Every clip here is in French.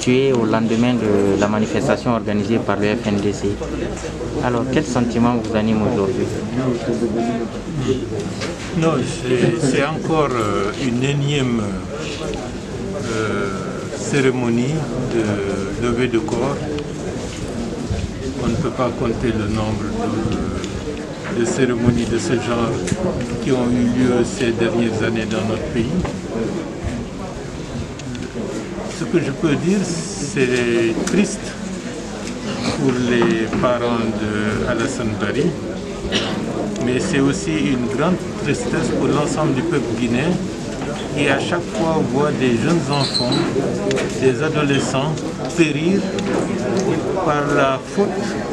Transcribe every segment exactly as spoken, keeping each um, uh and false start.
tués au lendemain de la manifestation organisée par le F N D C. Alors, quel sentiment vous anime aujourd'hui? Non, c'est encore une énième euh, cérémonie de levée de corps. On ne peut pas compter le nombre de, de cérémonies de ce genre qui ont eu lieu ces dernières années dans notre pays. Ce que je peux dire, c'est triste pour les parents d'Alassane Bari, mais c'est aussi une grande tristesse pour l'ensemble du peuple guinéen qui à chaque fois voit des jeunes enfants, des adolescents périr par la faute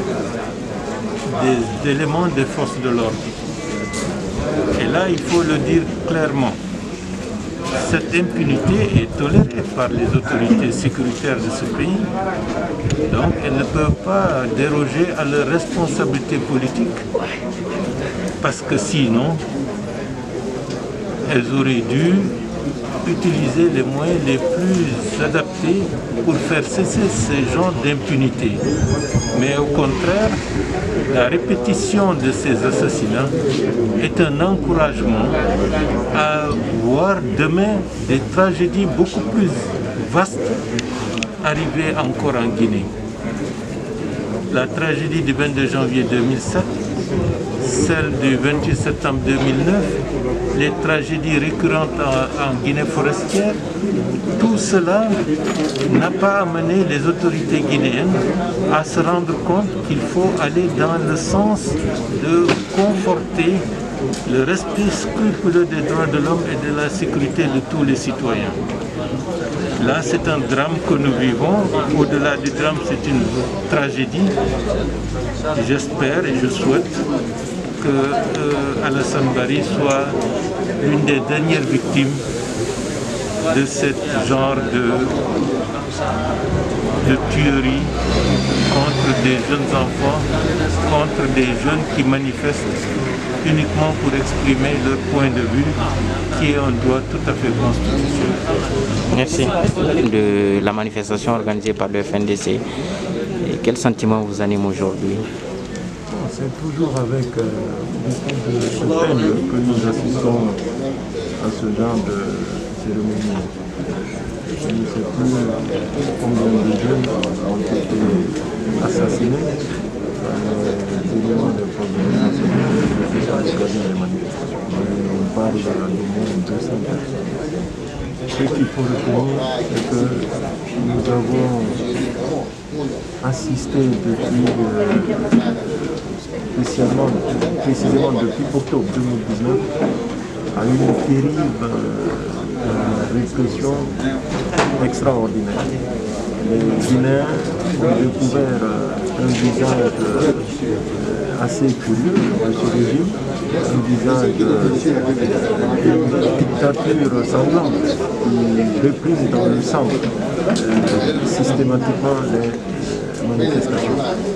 des éléments des forces de l'ordre. Et là, il faut le dire clairement. Cette impunité est tolérée par les autorités sécuritaires de ce pays. Donc, elles ne peuvent pas déroger à leur responsabilité politique parce que sinon, elles auraient dû utiliser les moyens les plus adaptés pour faire cesser ces genres d'impunité. Mais au contraire, la répétition de ces assassinats est un encouragement à voir demain des tragédies beaucoup plus vastes arriver encore en Guinée. La tragédie du vingt-deux janvier deux mille sept, celle du vingt-huit septembre deux mille neuf, les tragédies récurrentes en, en Guinée forestière, tout cela n'a pas amené les autorités guinéennes à se rendre compte qu'il faut aller dans le sens de conforter le respect scrupuleux des droits de l'homme et de la sécurité de tous les citoyens. Là, c'est un drame que nous vivons. Au-delà du drame, c'est une tragédie. J'espère et je souhaite que euh, Alassane Bari soit l'une des dernières victimes de ce genre de, de tuerie contre des jeunes enfants, contre des jeunes qui manifestent uniquement pour exprimer leur point de vue, qui est un droit tout à fait constitutionnel. Merci. De la manifestation organisée par le F N D C, et quel sentiment vous anime aujourd'hui? C'est toujours avec euh, beaucoup de, de peine que nous assistons à ce genre de cérémonie. Je ne sais plus combien de jeunes ont été assassinés par les éléments de problème qui sont organisés des manifestations. On parle de moins de deux cents personnes. Ce qu'il faut retenir, c'est que nous avons assisté depuis euh, spécialement, précisément depuis octobre deux mille dix-neuf, à une terrible euh, répression extraordinaire. Les Guinéens ont découvert euh, un visage euh, assez curieux de ce régime, un visage euh, d'une dictature sanglante qui réprime dans le sang euh, systématiquement les manifestations.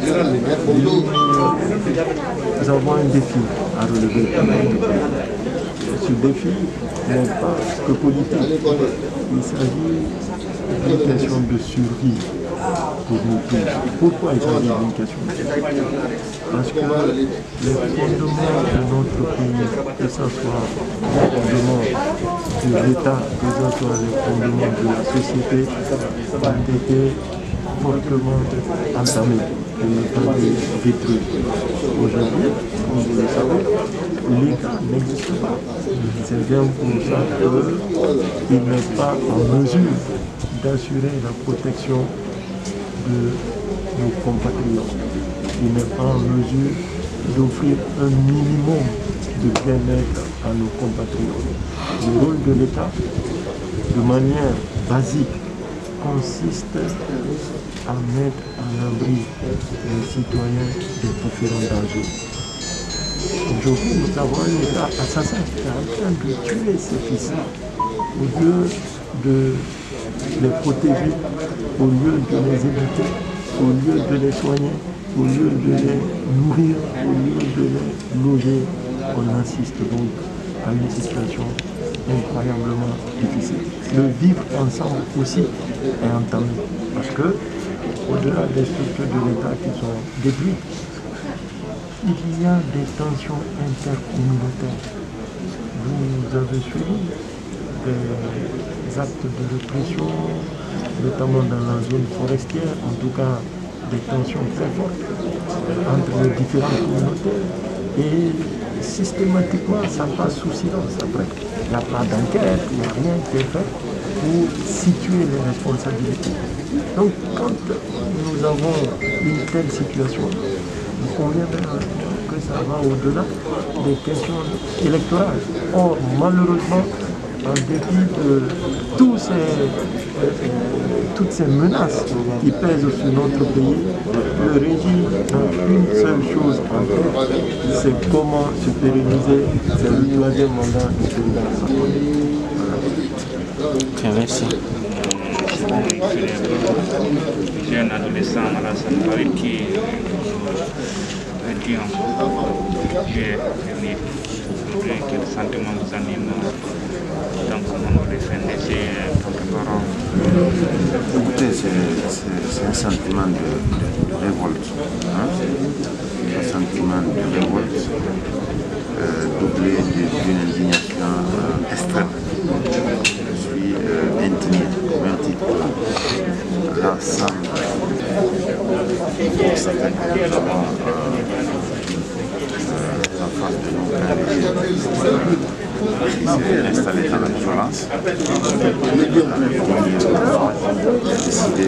Nous avons un défi à relever. Ce défi n'est pas que politique. Il s'agit d'une question de survie pour nous tous. Pourquoi il s'agit d'une question de survie? Parce que les fondements de notre pays, que ce soit les fondements de l'État, que ce soit les fondements de la société, ont été fortement entamés et ne pas les détruire. Aujourd'hui, comme vous le savez, l'État n'existe pas. C'est bien pour ça qu'il n'est pas en mesure d'assurer la protection de nos compatriotes. Il n'est pas en mesure d'offrir un minimum de bien-être à nos compatriotes. Le rôle de l'État, de manière basique, consiste à mettre à l'abri les citoyens des différents dangers. Aujourd'hui, nous avons un État assassin qui est en train de tuer ses fils. Au lieu de les protéger, au lieu de les éduquer, au lieu de les soigner, au lieu de les nourrir, au lieu de les loger, on assiste donc à une situation incroyablement difficile. Le vivre ensemble aussi est entamé. Parce que, au-delà des structures de l'État qui sont détruites, il y a des tensions intercommunautaires. Vous avez suivi des actes de répression, notamment dans la zone forestière, en tout cas des tensions très fortes entre les différentes communautés. Et systématiquement, ça passe sous silence après. Il n'y a pas d'enquête, il n'y a rien qui est fait pour situer les responsabilités. Donc quand nous avons une telle situation, il convient que ça va au-delà des questions électorales. Or, malheureusement, en dépit de tous ces, euh, toutes ces menaces qui pèsent sur notre pays, le régime a une seule chose en tête, c'est comment se pérenniser. C'est le troisième mandat du président. Okay, merci. J'ai un adolescent à la Sanfari qui est vingt et un juillet dernier. Quel sentiment vous anime dans le moment de F N D C en tant que parent? Écoutez, c'est un sentiment de, de, de révolte. Hein? Un sentiment de révolte euh, doublé d'une indignation euh, extrême. Je suis euh, indigné, au même titre que l'ensemble de certains que nous avons euh, en face de nous quand le régime qui s'est installé dans la violence. Il a décidé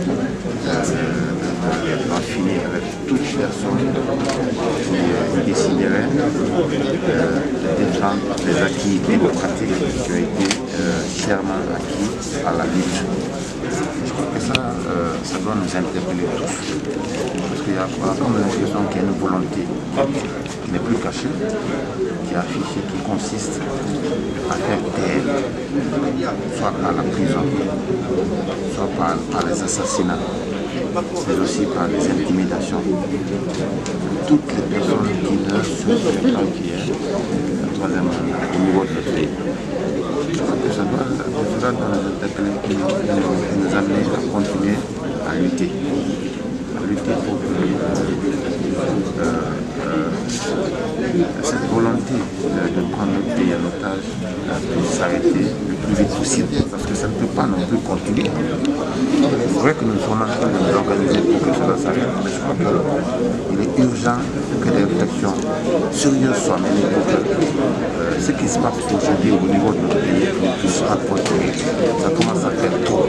d'en finir avec toute personne qui déciderait de défendre les acquis démocratiques qui ont été chèrement acquis à la lutte. Je crois que ça, euh, ça doit nous interpeller tous. Parce qu'il y a comme l'impression qu'il y a une volonté qui n'est plus cachée, qui est affichée, qui consiste à faire taire, soit par la prison, soit par, par les assassinats, mais aussi par les intimidations. Toutes les personnes qui ne souhaitent pas qu'il y ait un troisième mandat au niveau de notre pays. Je crois que ça doit, ça doit nous interpeller et nous amener à continuer à lutter. À lutter pour que euh, euh, cette volonté de prendre notre pays en otage puisse s'arrêter le plus vite possible. Parce que ça ne peut pas non plus continuer. C'est vrai que nous sommes en train de nous organiser pour que cela s'arrête, mais je crois qu'il est urgent que des réflexions sérieuses soient menées pour que euh, ce qui se passe aujourd'hui au niveau de notre pays ne puisse pas continuer. Ça commence à faire trop.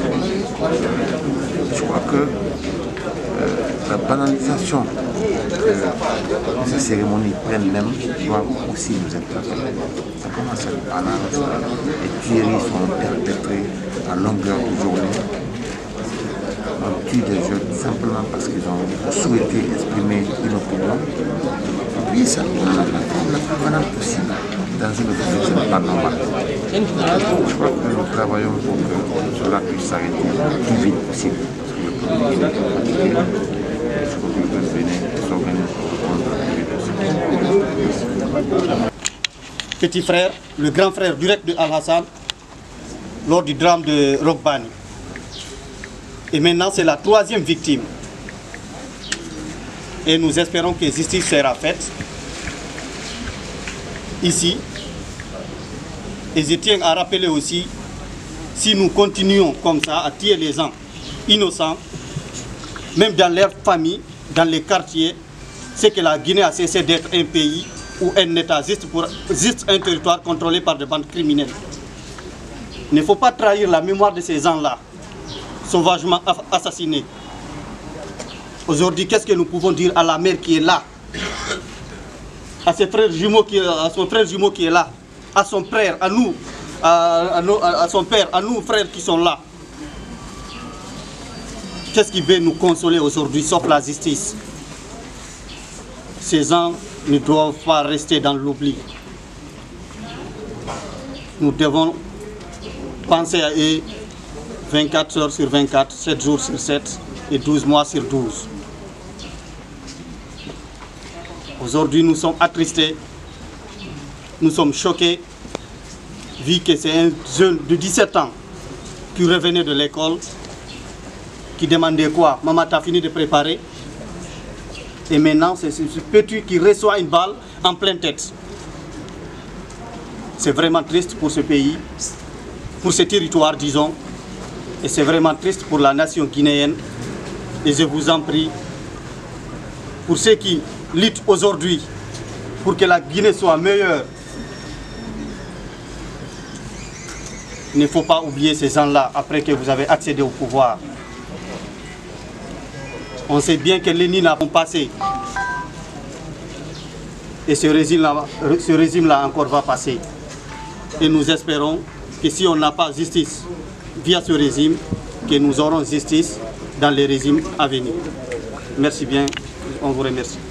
Je crois que euh, la banalisation que ces cérémonies prennent même doit aussi nous interpeller. Ça commence à être banal. Les tueries sont perpétrées à longueur de journée. On tue des jeunes simplement parce qu'ils ont souhaité exprimer une opinion. Et puis ça prend la forme la plus banale possible dans une opinion, ce n'est pas normal. Je crois que nous travaillons pour que cela puisse s'arrêter le plus vite possible. Parce que le public est fatigué. Je crois que le président s'organise pour répondre le plus vite possible. Petit frère, le grand frère direct de Al-Hassan, lors du drame de Rogbani. Et maintenant, c'est la troisième victime. Et nous espérons que justice sera faite ici. Et je tiens à rappeler aussi, si nous continuons comme ça à tuer les gens innocents, même dans leur famille, dans les quartiers, c'est que la Guinée a cessé d'être un pays ou un État juste, pour, juste un territoire contrôlé par des bandes criminelles. Il ne faut pas trahir la mémoire de ces gens-là, sauvagement assassinés. Aujourd'hui, qu'est-ce que nous pouvons dire à la mère qui est là, à ses frères jumeaux qui, à son frère jumeau qui est là, à son frère, à nous, à, à, nos, à son père, à nous frères qui sont là? Qu'est-ce qui veut nous consoler aujourd'hui, sauf la justice? Ces gens ne doivent pas rester dans l'oubli. Nous devons penser à eux vingt-quatre heures sur vingt-quatre, sept jours sur sept et douze mois sur douze. Aujourd'hui, nous sommes attristés, nous sommes choqués, vu que c'est un jeune de dix-sept ans qui revenait de l'école qui demandait quoi? Maman, t'as fini de préparer? Et maintenant, c'est ce petit qui reçoit une balle en pleine tête. C'est vraiment triste pour ce pays, pour ce territoire, disons. Et c'est vraiment triste pour la nation guinéenne. Et je vous en prie, pour ceux qui luttent aujourd'hui, pour que la Guinée soit meilleure, il ne faut pas oublier ces gens-là après que vous avez accédé au pouvoir. On sait bien que les N I N A vont passer. Et ce régime-là ce régime-là encore va passer. Et nous espérons que si on n'a pas justice via ce régime, que nous aurons justice dans les régimes à venir. Merci bien, on vous remercie.